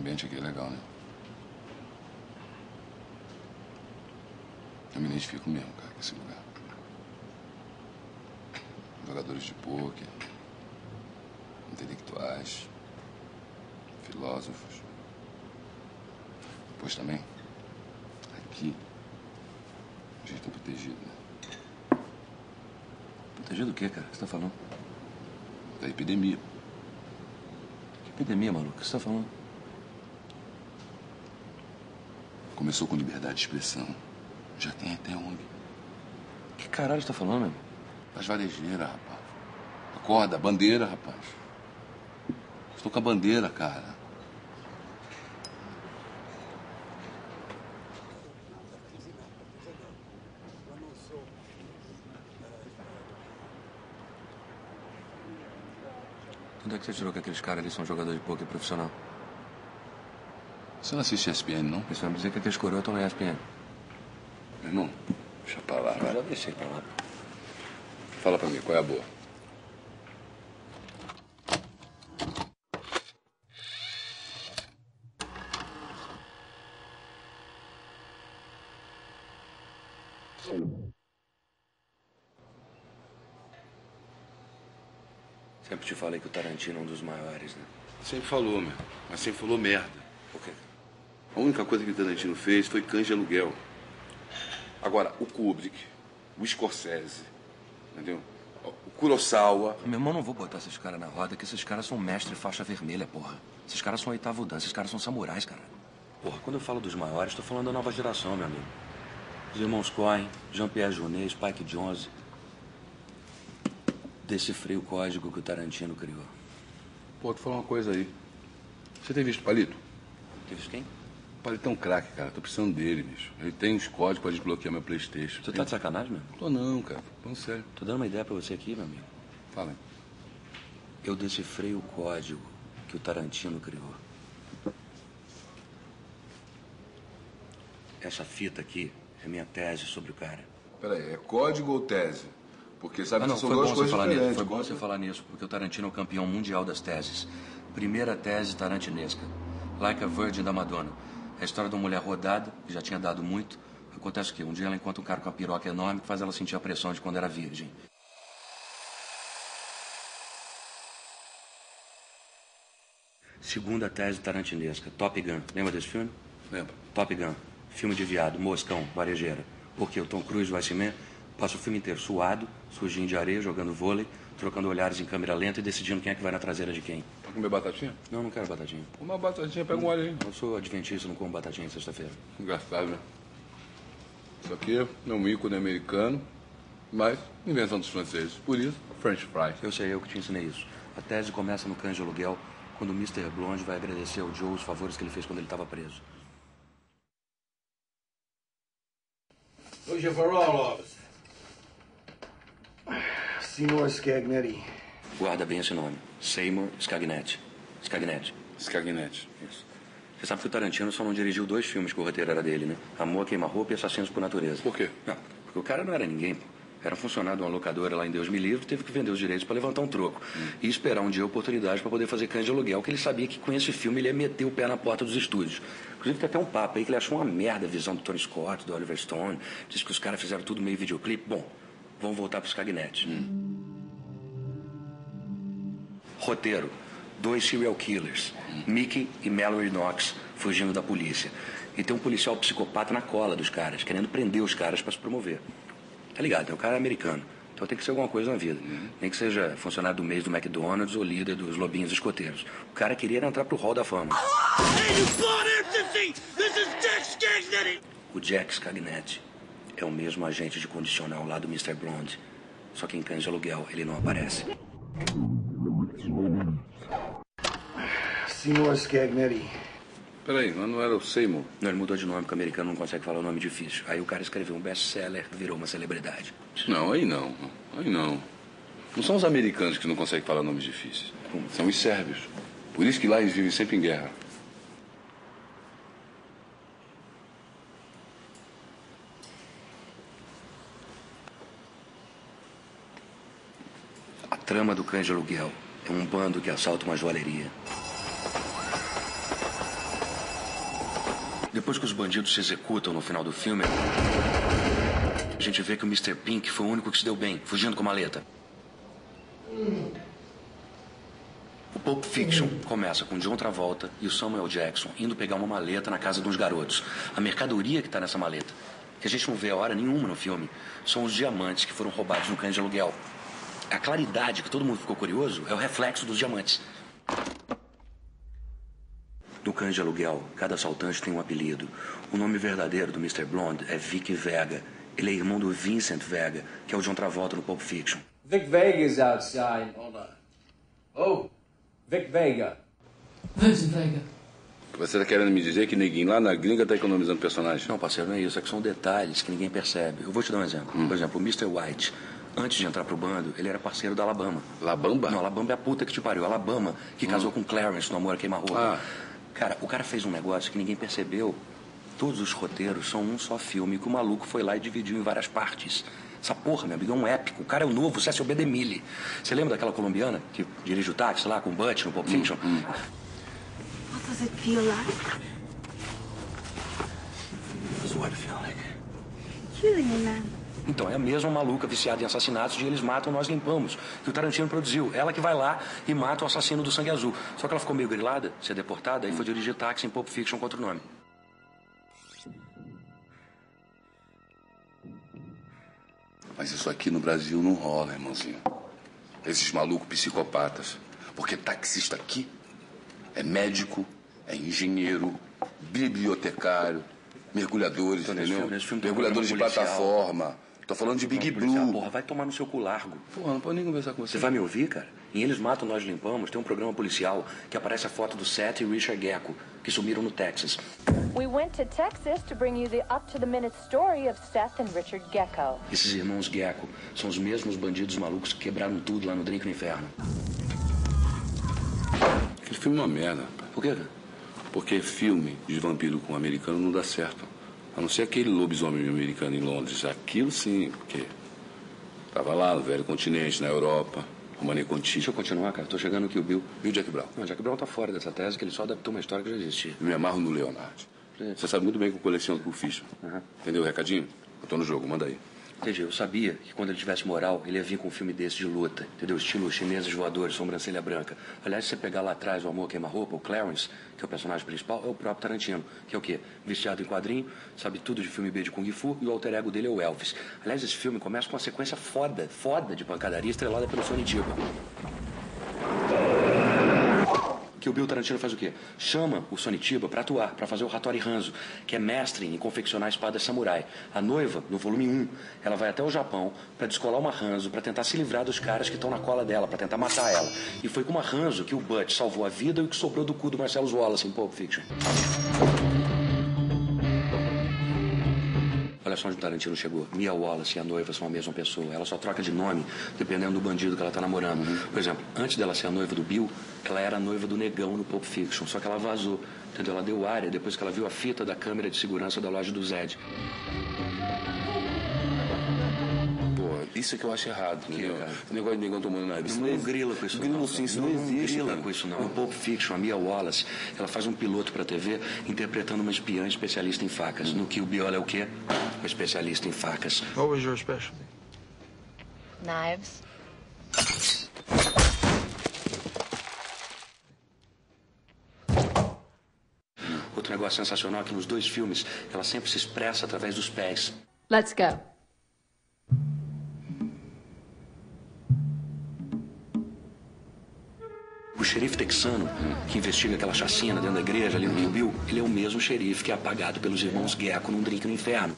ambiente aqui é legal, né? Eu me identifico mesmo, cara, com esse lugar. Jogadores de pôquer, intelectuais, filósofos. Depois também, aqui, a gente tá protegido, né? Protegido do quê, cara? O que você tá falando? Da epidemia. Que epidemia, maluco? O que você tá falando? Começou com liberdade de expressão. Já tem até ONG. Que caralho você tá falando, meu? Das varejeiras, rapaz. Acorda, bandeira, rapaz. Estou com a bandeira, cara. Onde é que você tirou que aqueles caras ali são jogadores de pôquer profissional? Você não assiste ESPN, não? Isso vai me dizer que aqueles coroas estão na ESPN. Meu irmão, deixa pra lá, Eu vai. já deixei pra lá. Fala pra mim, qual é a boa? Sempre te falei que o Tarantino é um dos maiores, né? Sempre falou, meu. Mas sempre falou merda. Por quê? A única coisa que o Tarantino fez foi Cães de Aluguel. Agora, o Kubrick, o Scorsese, entendeu? O Kurosawa. Meu irmão, não vou botar esses caras na roda, que esses caras são mestre faixa vermelha, porra. Esses caras são oitavo dan, esses caras são samurais, cara. Porra, quando eu falo dos maiores, tô falando da nova geração, meu amigo. Os irmãos Coen, Jean-Pierre Jeunet, Spike Jonze. Decifrei o código que o Tarantino criou. Pô, tu falou uma coisa aí. Você tem visto o Palito? Tem visto quem? O Palito é um craque, cara. Tô precisando dele, bicho. Ele tem uns códigos pra desbloquear meu PlayStation. Você tá de sacanagem, meu? Tô não, cara. Tô sério. Tô dando uma ideia pra você aqui, meu amigo. Fala aí. Eu decifrei o código que o Tarantino criou. Essa fita aqui é minha tese sobre o cara. Peraí, é código ou tese? Porque sabe que são foi duas bom você coisas falar nisso. diferentes. Foi bom você falar nisso, porque o Tarantino é o campeão mundial das teses. Primeira tese tarantinesca. Like a Virgin da Madonna. É a história de uma mulher rodada, que já tinha dado muito. Acontece o quê? Um dia ela encontra um cara com uma piroca enorme que faz ela sentir a pressão de quando era virgem. Segunda tese tarantinesca. Top Gun. Lembra desse filme? Lembra? Top Gun. Filme de viado, moscão, varejeira. Porque o Tom Cruise, o Iceman, passa o filme inteiro suado, sujinho de areia, jogando vôlei, trocando olhares em câmera lenta e decidindo quem é que vai na traseira de quem. Vai comer batatinha? Não, não quero batatinha. Uma batatinha, pega um óleo aí. Eu sou adventista, não como batatinha sexta-feira. Engraçado, né? Isso aqui é um ícone americano, mas invenção dos franceses. Por isso, French fries. Eu sei, eu que te ensinei isso. A tese começa no Cães de Aluguel, quando o Mr. Blonde vai agradecer ao Joe os favores que ele fez quando ele estava preso. Who's your parole officer? Seymour Scagnetti. Guarda bem esse nome. Seymour Scagnetti. Scagnetti. Scagnetti. Isso. Você sabe que o Tarantino só não dirigiu 2 filmes que o roteiro era dele, né? Amor, Queima-Roupa e Assassinos por Natureza. Por quê? Não, porque o cara não era ninguém, pô. Era funcionário de uma locadora lá em Deus Me Livre, teve que vender os direitos para levantar um troco. E esperar um dia a oportunidade para poder fazer Cães de Aluguel, que ele sabia que com esse filme ele ia meter o pé na porta dos estúdios. Inclusive tem até um papo aí que ele achou uma merda a visão do Tony Scott, do Oliver Stone. Diz que os caras fizeram tudo meio videoclipe. Bom, vamos voltar para os Scagnetti. Roteiro. 2 serial killers. Mickey e Mallory Knox fugindo da polícia. E tem um policial psicopata na cola dos caras, querendo prender os caras para se promover. Tá ligado, né? O cara é americano. Então tem que ser alguma coisa na vida. Nem que seja funcionário do mês do McDonald's ou líder dos lobinhos escoteiros. O cara queria entrar pro hall da fama. O Jack Scagnetti é o mesmo agente de condicional lá do Mr. Blonde. Só que em Cães de Aluguel ele não aparece. Seymour Scagnetti. Peraí, mas não era o Seymour? Não, ele mudou de nome, porque o americano não consegue falar o nome difícil. Aí o cara escreveu um best-seller, virou uma celebridade. Não, aí não. Aí não. Não são os americanos que não conseguem falar nomes difíceis. São os sérvios. Por isso que lá eles vivem sempre em guerra. A trama do Cães de Aluguel é um bando que assalta uma joalheria. Depois que os bandidos se executam no final do filme, a gente vê que o Mr. Pink foi o único que se deu bem, fugindo com a maleta. O Pulp Fiction começa com John Travolta e o Samuel Jackson indo pegar uma maleta na casa de uns garotos. A mercadoria que está nessa maleta, que a gente não vê a hora nenhuma no filme, são os diamantes que foram roubados no cães de aluguel. A claridade que todo mundo ficou curioso é o reflexo dos diamantes. No Cães de Aluguel, cada assaltante tem um apelido. O nome verdadeiro do Mr. Blonde é Vic Vega. Ele é irmão do Vincent Vega, que é o John Travolta no Pulp Fiction. Vic Vega's outside. Hold on. Oh, Vic Vega. Vincent Vega. Você tá querendo me dizer que ninguém lá na gringa tá economizando personagem? Não, parceiro, não é isso. É que são detalhes que ninguém percebe. Eu vou te dar um exemplo. Por exemplo, o Mr. White, antes de entrar pro bando, ele era parceiro da Alabama. Labamba? Não, Alabama é a puta que te pariu. Alabama, que casou com Clarence no Amor a Queima-Roupa. Cara, o cara fez um negócio que ninguém percebeu. Todos os roteiros são um só filme que o maluco foi lá e dividiu em várias partes. Essa porra, meu amigo, é um épico. O cara é o novo Cecil B. DeMille. Você lembra daquela colombiana que dirige o táxi lá com o Butch no Pulp Fiction? What does it feel like? What I feel like. Killing a man. Então, é a mesma maluca viciada em assassinatos de Eles Matam, Nós Limpamos, que o Tarantino produziu. Ela que vai lá e mata o assassino do Sangue Azul. Só que ela ficou meio grilada, ser deportada, e foi dirigir táxi em Pulp Fiction com outro nome. Mas isso aqui no Brasil não rola, irmãozinho. Esses malucos psicopatas. Porque taxista aqui é médico, é engenheiro, bibliotecário, mergulhadores, Então, entendeu? nesse filme tem Mergulhadores de programa policial. plataforma. Tô falando de Big Blue. Porra, vai tomar no seu cu largo. Porra, não pode nem conversar com você. Você vai me ouvir, cara? Em Eles Matam, Nós Limpamos, tem um programa policial que aparece a foto do Seth e Richard Gecko, que sumiram no Texas. We went to Texas to bring you the up-to-the-minute story of Seth and Richard Gecko. Esses irmãos Gecko são os mesmos bandidos malucos que quebraram tudo lá no Drink no Inferno. Aquele filme é uma merda. Por quê, cara? Porque filme de vampiro com americano não dá certo. A não ser aquele lobisomem americano em Londres. Aquilo sim, porque tava lá no velho continente, na Europa, no Mané Conti. Deixa eu continuar, cara. Tô chegando aqui o Bill. E o Jack Brown? Não, Jack Brown tá fora dessa tese, que ele só adaptou uma história que já existia. Eu me amarro no Leonardo. Você sabe muito bem que eu coleciono por ficha. Entendeu o recadinho? Eu tô no jogo, manda aí. Entendi. Eu sabia que quando ele tivesse moral, ele ia vir com um filme desse de luta. Entendeu? Estilo chineses voadores, sobrancelha branca. Aliás, se você pegar lá atrás o Amor Queima-Roupa, o Clarence, que é o personagem principal, é o próprio Tarantino. Que é o quê? Viciado em quadrinho, sabe tudo de filme B de Kung Fu, e o alter ego dele é o Elvis. Aliás, esse filme começa com uma sequência foda de pancadaria estrelada pelo Sonny Chiba. Que o Bill Tarantino faz o quê? Chama o Sonny Chiba pra atuar, pra fazer o Hattori Hanzo, que é mestre em confeccionar espadas samurai. A noiva, no volume 1, ela vai até o Japão pra descolar uma Hanzo, pra tentar se livrar dos caras que estão na cola dela, pra tentar matar ela. E foi com uma Hanzo que o Butch salvou a vida e o que sobrou do cu do Marcellus Wallace em Pulp Fiction. Olha só onde o Tarantino chegou. Mia Wallace e a noiva são a mesma pessoa. Ela só troca de nome dependendo do bandido que ela tá namorando. Por exemplo, antes dela ser a noiva do Bill, ela era a noiva do Negão no Pulp Fiction. Só que ela vazou. Entendeu? Ela deu área depois que ela viu a fita da câmera de segurança da loja do Zed. Pô, isso é que eu acho errado, entendeu? cara? O negócio de negão tomando na Não grila com isso, grilo não. sim, isso não existe, grila cara. com isso, não. No Pulp Fiction, a Mia Wallace, ela faz um piloto pra TV interpretando uma espiã especialista em facas. No Kill Bill, ela é o quê? Uma especialista em facas. What was your specialty? Knives. Outro negócio sensacional é que nos dois filmes, ela sempre se expressa através dos pés. Let's go. O xerife texano, que investiga aquela chacina dentro da igreja ali no Kill Bill, ele é o mesmo xerife que é apagado pelos irmãos Gecko num Drink no Inferno.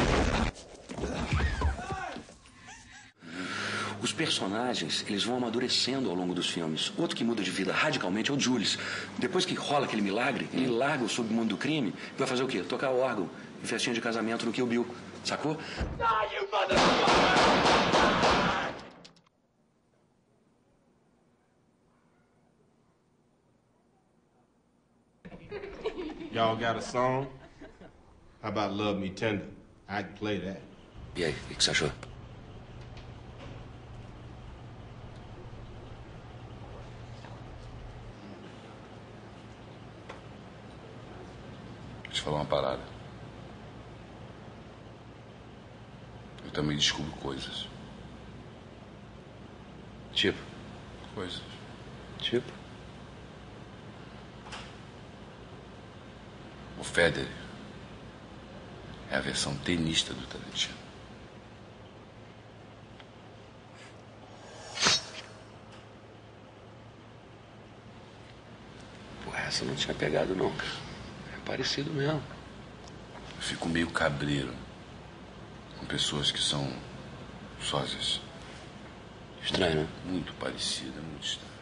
Os personagens, eles vão amadurecendo ao longo dos filmes. Outro que muda de vida radicalmente é o Jules. Depois que rola aquele milagre, ele larga o submundo do crime e vai fazer o quê? Tocar órgão em festinha de casamento no Kill Bill. Sacou? Y'all got a song? How about Love Me Tender? I can play that. E aí, o que você achou? te falar uma parada. Eu também descubro coisas. Tipo? Coisas. Tipo? O Federer é a versão tenista do Tarantino. Pô, essa eu não tinha pegado não, cara. É parecido mesmo. Eu fico meio cabreiro com pessoas que são sósias. Estranho, né? Muito parecida, muito estranho.